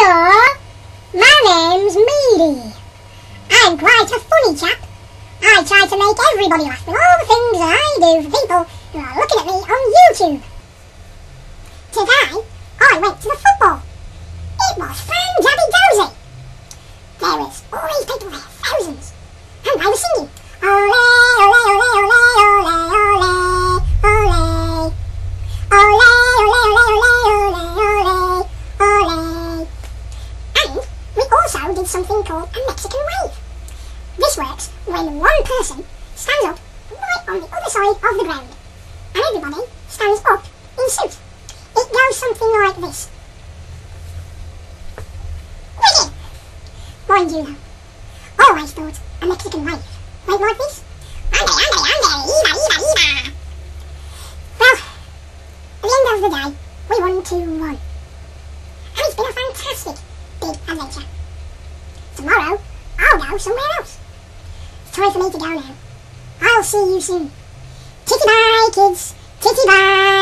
Hello, my name's Meady. I'm quite a funny chap. I try to make everybody laugh with all the things that I do for people who are looking at me on YouTube. Today, I went to the football. It was fan-jabby-dozy. There was all these people there, thousands, and they were singing, ole, ole, ole, ole, ole, ole, ole, ole, ole, ole, ole, ole, ole. And we also did something called a Mexican wave. This works when one person stands up right on the other side of the ground, and everybody stands up in suit. It goes something like this. Wiggy! Mind you though, always thought a Mexican wave went like this. Ande, ande, ande, iba, iba, iba. Well, at the end of the day, we won 2-1. And it's been a fantastic big adventure. Tomorrow, I'll go somewhere else. It's time for me to go now. I'll see you soon. Titty bye, kids. Titty bye.